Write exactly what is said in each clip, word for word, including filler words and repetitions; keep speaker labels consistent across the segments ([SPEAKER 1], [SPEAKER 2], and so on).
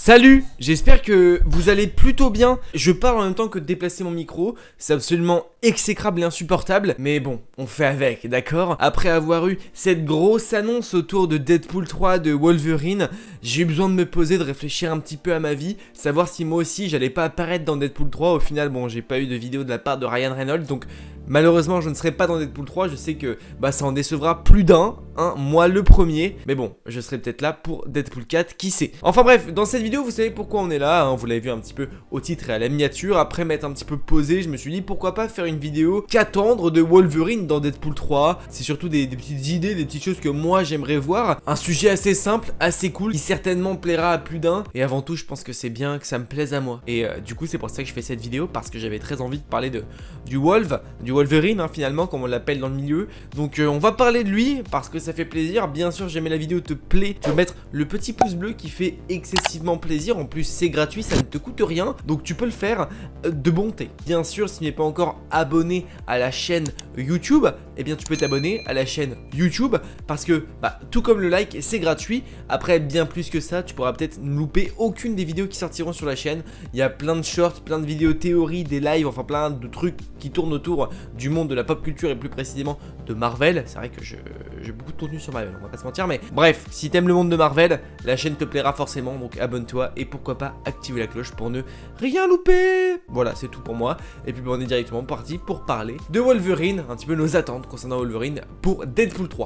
[SPEAKER 1] Salut, j'espère que vous allez plutôt bien. Je parle en même temps que de déplacer mon micro. C'est absolument exécrable et insupportable. Mais bon, on fait avec, d'accord? Après avoir eu cette grosse annonce autour de Deadpool trois de Wolverine, j'ai eu besoin de me poser, de réfléchir un petit peu à ma vie, savoir si moi aussi j'allais pas apparaître dans Deadpool trois. Au final, bon, j'ai pas eu de vidéo de la part de Ryan Reynolds, donc malheureusement je ne serai pas dans Deadpool trois. Je sais que bah, ça en décevra plus d'un, hein, moi le premier. Mais bon, je serai peut-être là pour Deadpool quatre, qui sait. Enfin bref, dans cette vidéo vous savez pourquoi on est là, hein, vous l'avez vu un petit peu au titre et à la miniature. Après m'être un petit peu posé, je me suis dit pourquoi pas faire une vidéo qu'attendre de Wolverine dans Deadpool trois. C'est surtout des, des petites idées, des petites choses que moi j'aimerais voir. Un sujet assez simple, assez cool, qui certainement plaira à plus d'un. Et avant tout je pense que c'est bien que ça me plaise à moi. Et euh, du coup c'est pour ça que je fais cette vidéo, parce que j'avais très envie de parler de du Wolf, du Wolverine hein, finalement comme on l'appelle dans le milieu. Donc euh, on va parler de lui parce que ça fait plaisir. Bien sûr, jamais la vidéo te plaît, tu peux mettre le petit pouce bleu qui fait excessivement plaisir. En plus c'est gratuit, ça ne te coûte rien, donc tu peux le faire de bonté. Bien sûr, si tu n'es pas encore abonné à la chaîne YouTube, eh bien tu peux t'abonner à la chaîne YouTube, parce que bah, tout comme le like c'est gratuit. Après bien plus que ça, tu pourras peut-être ne louper aucune des vidéos qui sortiront sur la chaîne. Il y a plein de shorts, plein de vidéos théories, des lives, enfin plein de trucs qui tournent autour du monde de la pop culture et plus précisément de Marvel. C'est vrai que j'ai beaucoup de contenu sur Marvel, on va pas se mentir, mais bref, si t'aimes le monde de Marvel, la chaîne te plaira forcément, donc abonne-toi et pourquoi pas activer la cloche pour ne rien louper. Voilà, c'est tout pour moi. Et puis on est directement parti pour parler de Wolverine, un petit peu nos attentes concernant Wolverine pour Deadpool trois.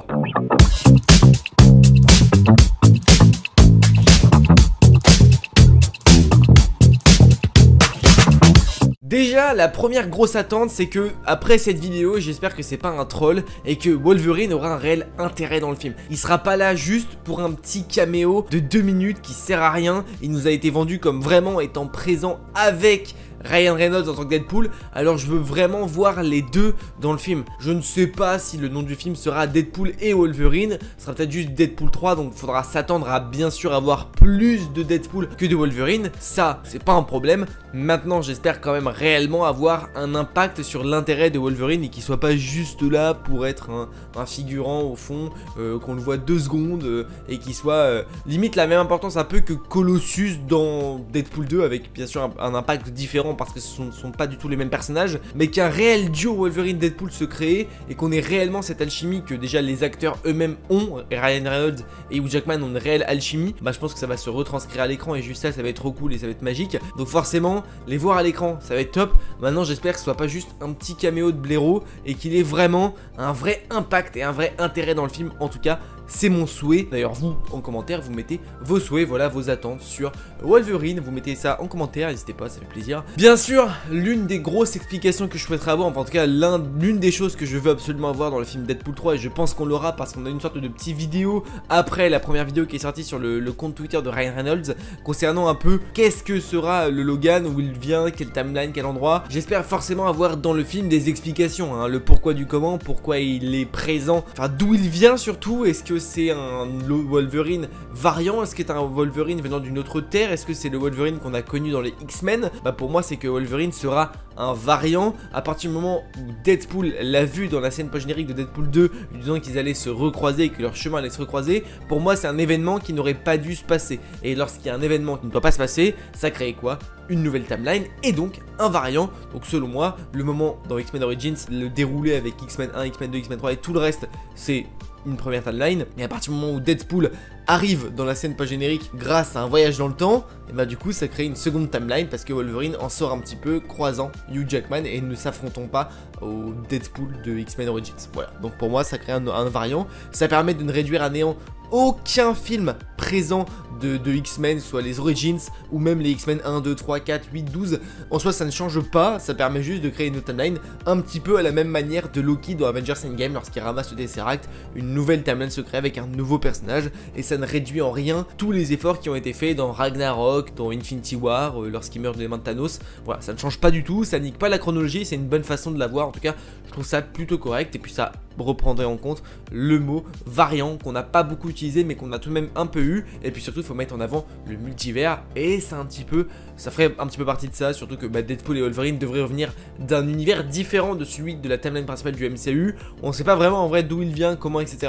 [SPEAKER 1] Déjà, la première grosse attente, c'est que après cette vidéo, j'espère que c'est pas un troll et que Wolverine aura un réel intérêt dans le film. Il sera pas là juste pour un petit caméo de deux minutes qui sert à rien. Il nous a été vendu comme vraiment étant présent avec Ryan Reynolds en tant que Deadpool, alors je veux vraiment voir les deux dans le film. Je ne sais pas si le nom du film sera Deadpool et Wolverine, ce sera peut-être juste Deadpool trois, donc il faudra s'attendre à bien sûr avoir plus de Deadpool que de Wolverine. Ça, c'est pas un problème. Maintenant, j'espère quand même réellement avoir un impact sur l'intérêt de Wolverine et qu'il soit pas juste là pour être un, un figurant au fond, euh, qu'on le voit deux secondes euh, et qu'il soit euh, limite la même importance un peu que Colossus dans Deadpool deux, avec bien sûr un, un impact différent parce que ce ne sont, sont pas du tout les mêmes personnages, mais qu'un réel duo Wolverine-Deadpool se crée et qu'on ait réellement cette alchimie que déjà les acteurs eux-mêmes ont. Et Ryan Reynolds et Hugh Jackman ont une réelle alchimie. Bah je pense que ça va se retranscrire à l'écran et juste ça, ça va être trop cool et ça va être magique. Donc forcément, les voir à l'écran, ça va être top. Maintenant j'espère que ce soit pas juste un petit caméo de blaireau et qu'il ait vraiment un vrai impact et un vrai intérêt dans le film. En tout cas, c'est mon souhait. D'ailleurs vous, en commentaire, vous mettez vos souhaits, voilà vos attentes sur Wolverine. Vous mettez ça en commentaire, n'hésitez pas, ça fait plaisir. Bien sûr, l'une des grosses explications que je souhaiterais avoir, enfin en tout cas l'une des choses que je veux absolument avoir dans le film Deadpool trois, et je pense qu'on l'aura parce qu'on a une sorte de petite vidéo après la première vidéo qui est sortie sur le, le compte Twitter de Ryan Reynolds, concernant un peu qu'est-ce que sera le Logan, où il vient, quel timeline, quel endroit. J'espère forcément avoir dans le film des explications, hein, le pourquoi du comment, pourquoi il est présent, enfin d'où il vient surtout. Est-ce que c'est un Wolverine variant? Est-ce que c'est un Wolverine venant d'une autre terre? Est-ce que c'est le Wolverine qu'on a connu dans les X-Men? Bah pour moi c'est que Wolverine sera un variant à partir du moment où Deadpool l'a vu dans la scène post-générique de Deadpool deux, lui disant qu'ils allaient se recroiser et que leur chemin allait se recroiser. Pour moi c'est un événement qui n'aurait pas dû se passer, et lorsqu'il y a un événement qui ne doit pas se passer, ça crée quoi? Une nouvelle timeline et donc un variant. Donc selon moi, le moment dans X-Men Origins, le déroulé avec X-Men un, X-Men deux, X-Men trois et tout le reste, c'est une première timeline. Et à partir du moment où Deadpool arrive dans la scène post-générique grâce à un voyage dans le temps, et bah du coup ça crée une seconde timeline parce que Wolverine en sort un petit peu, croisant Hugh Jackman et ne s'affrontons pas au Deadpool de X-Men Origins. Voilà, donc pour moi ça crée un, un variant. Ça permet de ne réduire à néant aucun film présent de, de X-Men, soit les Origins ou même les X-Men un, deux, trois, quatre, huit, douze. En soi ça ne change pas, ça permet juste de créer une autre timeline un petit peu à la même manière de Loki dans Avengers Endgame lorsqu'il ramasse le Tesseract. Une nouvelle timeline se crée avec un nouveau personnage et ça ne réduit en rien tous les efforts qui ont été faits dans Ragnarok, dans Infinity War, euh, lorsqu'il meurt de les mains de Thanos. Voilà, ça ne change pas du tout, ça nique pas la chronologie, c'est une bonne façon de la voir. En tout cas je trouve ça plutôt correct et puis ça reprendrait en compte le mot variant qu'on n'a pas beaucoup utilisé mais qu'on a tout de même un peu eu. Et puis surtout il faut mettre en avant le multivers et c'est un petit peu, ça ferait un petit peu partie de ça, surtout que bah, Deadpool et Wolverine devraient revenir d'un univers différent de celui de la timeline principale du M C U. On sait pas vraiment en vrai d'où il vient, comment, etc.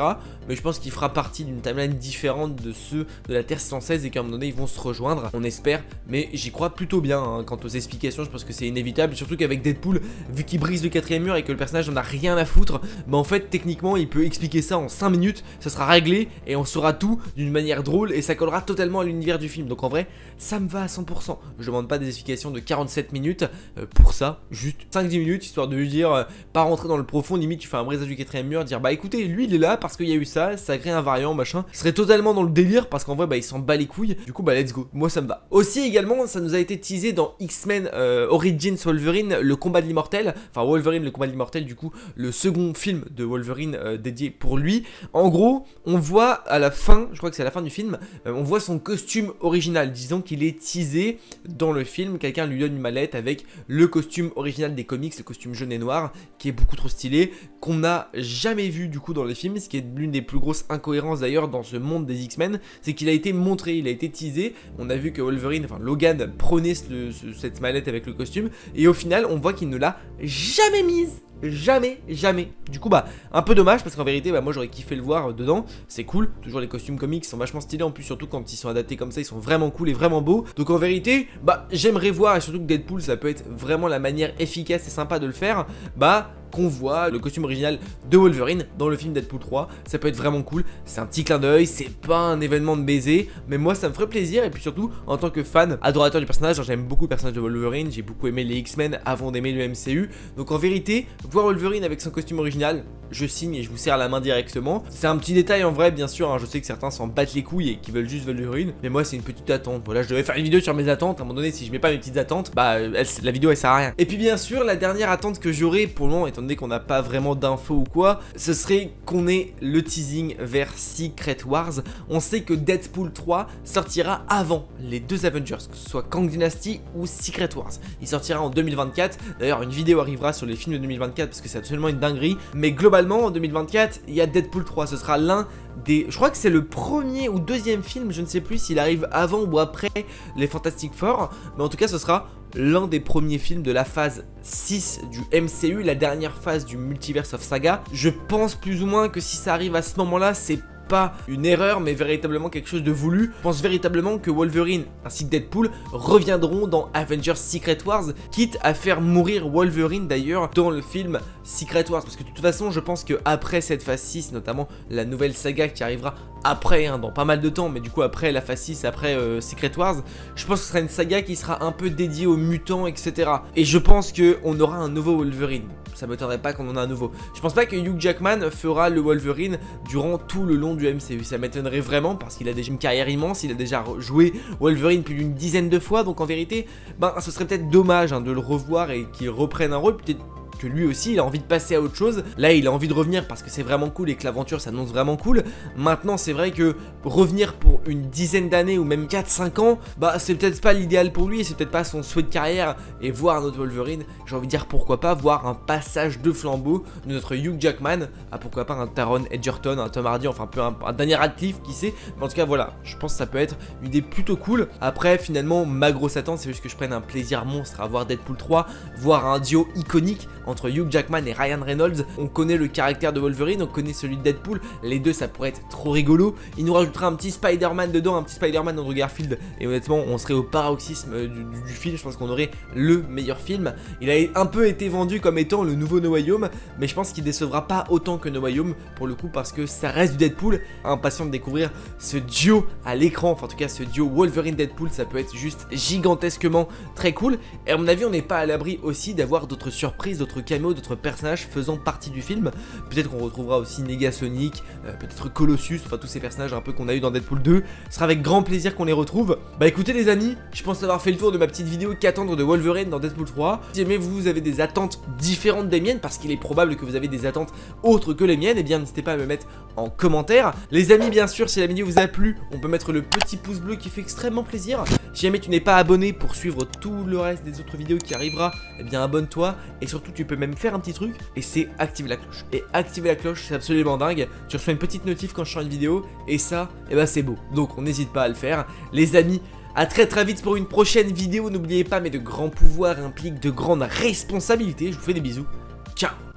[SPEAKER 1] mais je pense qu'il fera partie d'une timeline différente de ceux de la Terre six cent seize et qu'à un moment donné ils vont se rejoindre, on espère, mais j'y crois plutôt bien hein. Quant aux explications, je pense que c'est inévitable, surtout qu'avec Deadpool, vu qu'il brise le quatrième mur et que le personnage n'en a rien à foutre, bah en fait techniquement il peut expliquer ça en cinq minutes, ça sera réglé et on saura tout d'une manière drôle et ça collera totalement à l'univers du film. Donc en vrai, ça me va à cent pour cent. Je demande pas des explications de quarante-sept minutes euh, pour ça, juste cinq dix minutes histoire de lui dire, euh, pas rentrer dans le profond, limite tu fais un brisage du quatrième mur, dire bah écoutez, lui il est là parce qu'il y a eu ça, ça crée un variant machin, il serait totalement dans le délire parce qu'en vrai bah il s'en bat les couilles, du coup bah let's go, moi ça me va. Aussi également ça nous a été teasé dans X-Men euh, Origins Wolverine, le combat de l'immortel, enfin Wolverine le combat de l'immortel, du coup le second film de Wolverine euh, dédié pour lui. En gros on voit à la fin, je crois que c'est à la fin du film, euh, on voit son costume original, disons qu'il est teasé dans le film, quelqu'un lui donne une mallette avec le costume original des comics, le costume jaune et noir, qui est beaucoup trop stylé, qu'on n'a jamais vu du coup dans les films, ce qui est l'une des plus grosses incohérences d'ailleurs dans ce monde des X-Men, c'est qu'il a été montré, il a été teasé, on a vu que Wolverine, enfin Logan prenait ce, ce, cette mallette avec le costume, et au final on voit qu'il ne l'a jamais mise. Jamais, jamais. Du coup bah un peu dommage parce qu'en vérité bah moi j'aurais kiffé le voir dedans. C'est cool, toujours les costumes comiques sont vachement stylés. En plus surtout quand ils sont adaptés comme ça, ils sont vraiment cool et vraiment beaux. Donc en vérité bah j'aimerais voir, et surtout que Deadpool ça peut être vraiment la manière efficace et sympa de le faire, bah qu'on voit le costume original de Wolverine dans le film Deadpool trois, ça peut être vraiment cool, c'est un petit clin d'œil, c'est pas un événement de baiser, mais moi ça me ferait plaisir. Et puis surtout en tant que fan, adorateur du personnage, j'aime beaucoup le personnage de Wolverine, j'ai beaucoup aimé les X-Men avant d'aimer le M C U, donc en vérité, voir Wolverine avec son costume original, je signe et je vous serre la main directement. C'est un petit détail en vrai bien sûr, hein. Je sais que certains s'en battent les couilles et qui veulent juste Wolverine, mais moi c'est une petite attente. Voilà, je devais faire une vidéo sur mes attentes, à un moment donné si je mets pas mes petites attentes, bah elle, la vidéo elle sert à rien. Et puis bien sûr la dernière attente que j'aurai pour le moment, étant donné qu'on n'a pas vraiment d'infos ou quoi, ce serait qu'on ait le teasing vers Secret Wars. On sait que Deadpool trois sortira avant les deux Avengers, que ce soit Kang Dynasty ou Secret Wars. Il sortira en deux mille vingt-quatre, d'ailleurs une vidéo arrivera sur les films de deux mille vingt-quatre parce que c'est absolument une dinguerie, mais globalement en deux mille vingt-quatre il y a Deadpool trois, ce sera l'un des... Je crois que c'est le premier ou deuxième film, je ne sais plus s'il arrive avant ou après les Fantastic Four, mais en tout cas ce sera l'un des premiers films de la phase six du M C U, la dernière phase du Multiverse of Saga. Je pense plus ou moins que si ça arrive à ce moment-là, c'est pas une erreur mais véritablement quelque chose de voulu. Je pense véritablement que Wolverine ainsi que Deadpool reviendront dans Avengers Secret Wars, quitte à faire mourir Wolverine d'ailleurs dans le film Secret Wars, parce que de toute façon je pense que après cette phase six, notamment la nouvelle saga qui arrivera après hein, dans pas mal de temps, mais du coup après la phase six, après euh, Secret Wars, je pense que ce sera une saga qui sera un peu dédiée aux mutants, etc. Et je pense qu'on aura un nouveau Wolverine. Ça m'étonnerait pas qu'on en ait un nouveau. Je pense pas que Hugh Jackman fera le Wolverine durant tout le long du M C U. Ça m'étonnerait vraiment parce qu'il a déjà une carrière immense. Il a déjà joué Wolverine plus d'une dizaine de fois. Donc en vérité, ben, ce serait peut-être dommage hein, de le revoir et qu'il reprenne un rôle. Peut-être que lui aussi il a envie de passer à autre chose. Là il a envie de revenir parce que c'est vraiment cool et que l'aventure s'annonce vraiment cool. Maintenant c'est vrai que revenir pour une dizaine d'années ou même quatre cinq ans, bah c'est peut-être pas l'idéal pour lui et c'est peut-être pas son souhait de carrière. Et voir un autre Wolverine, j'ai envie de dire pourquoi pas voir un passage de flambeau de notre Hugh Jackman à pourquoi pas un Taron Egerton, un Tom Hardy, enfin un peu un, un Daniel Radcliffe qui sait. Mais en tout cas voilà, je pense que ça peut être une idée plutôt cool. Après finalement ma grosse attente c'est juste que je prenne un plaisir monstre à voir Deadpool trois, voir un duo iconique entre Hugh Jackman et Ryan Reynolds. On connaît le caractère de Wolverine, on connaît celui de Deadpool, les deux ça pourrait être trop rigolo. Il nous rajoutera un petit Spider-Man dedans, un petit Spider-Man Andrew Garfield, et honnêtement on serait au paroxysme du, du, du film. Je pense qu'on aurait le meilleur film. Il a un peu été vendu comme étant le nouveau No Way Home, mais je pense qu'il décevra pas autant que No Way Home pour le coup parce que ça reste du Deadpool. Impatient de découvrir ce duo à l'écran, enfin en tout cas ce duo Wolverine-Deadpool, ça peut être juste gigantesquement très cool. Et à mon avis on n'est pas à l'abri aussi d'avoir d'autres surprises, d'autres caméos, d'autres personnages faisant partie du film. Peut-être qu'on retrouvera aussi Negasonic, euh, peut-être Colossus, enfin tous ces personnages un peu qu'on a eu dans Deadpool deux. Ce sera avec grand plaisir qu'on les retrouve. Bah écoutez les amis, je pense avoir fait le tour de ma petite vidéo qu'attendre de Wolverine dans Deadpool trois. Si jamais vous avez des attentes différentes des miennes, parce qu'il est probable que vous avez des attentes autres que les miennes, et eh bien n'hésitez pas à me mettre en commentaire. Les amis bien sûr, si la vidéo vous a plu, on peut mettre le petit pouce bleu qui fait extrêmement plaisir. Si jamais tu n'es pas abonné pour suivre tout le reste des autres vidéos qui arrivera, eh bien abonne-toi. Et surtout tu peux même faire un petit truc, et c'est activer la cloche. Et activer la cloche c'est absolument dingue. Tu reçois une petite notif quand je sors une vidéo, et ça, eh ben c'est beau. Donc on n'hésite pas à le faire. Les amis, à très très vite pour une prochaine vidéo. N'oubliez pas, mais de grands pouvoirs impliquent de grandes responsabilités. Je vous fais des bisous. Ciao.